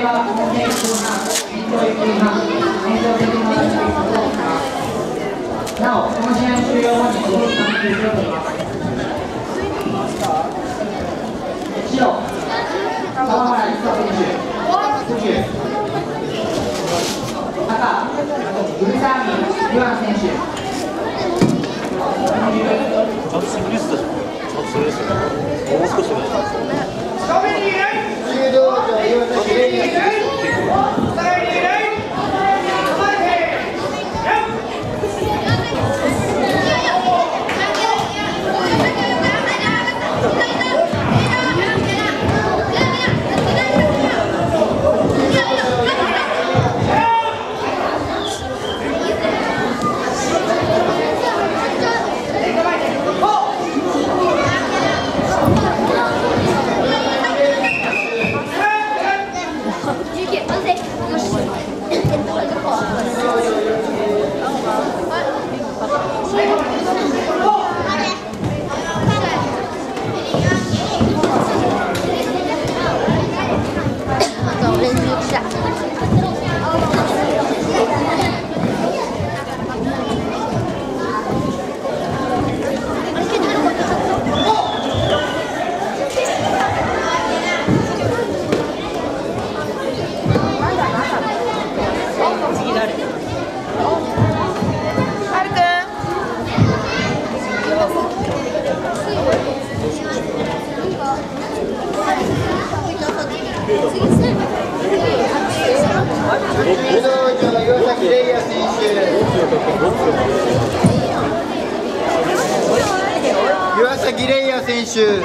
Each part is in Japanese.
は重い急な延長急な延長的な話に戻ります。なお、この試合終了後にご参加を取ります。白、川原一花選手、赤、ウルサーミン、ユアン選手。 ちゃんとシミュレーションでしょ。ちゃんとそれですよね。もう少しお願いします。 柔道場岩崎レイヤー岩崎レイヤー選手。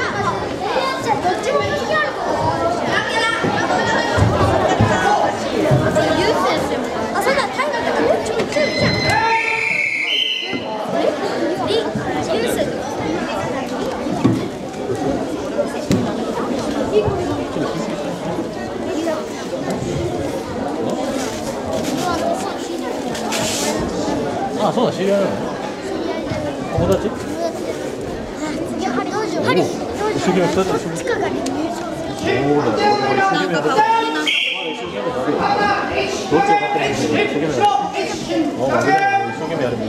あ、そうだ、知り合いなの？友達？一生懸命2つ一生懸命。そうだよ、俺一生懸命やった。どっちが勝っても一生懸命やる。もう負けたら一生懸命やる。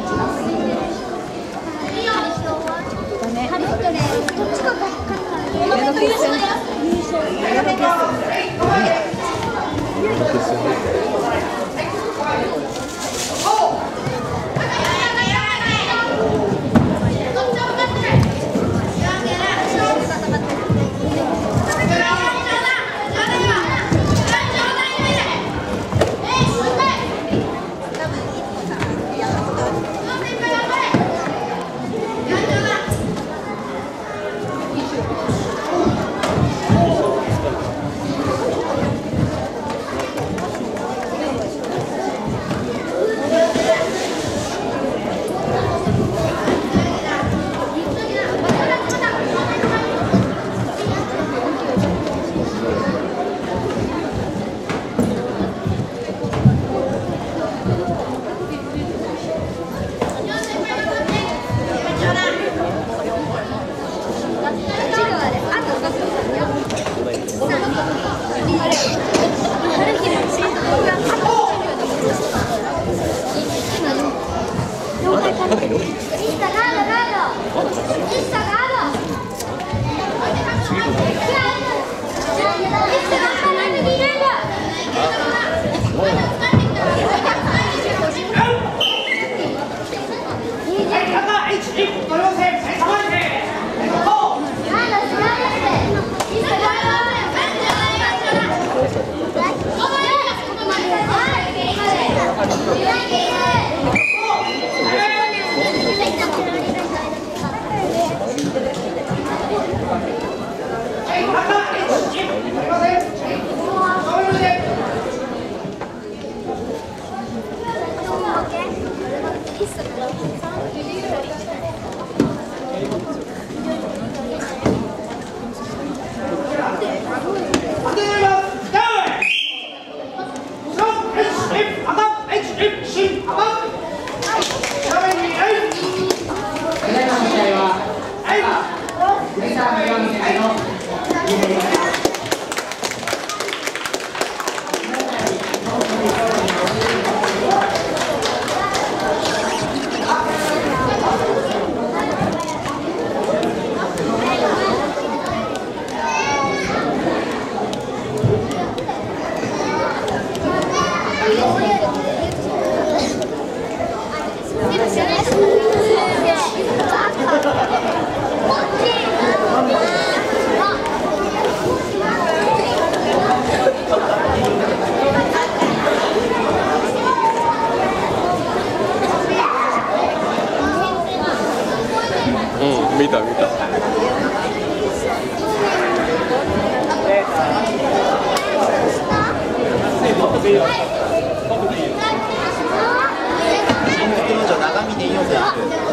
見た見た。 新宿の長峰伊予線。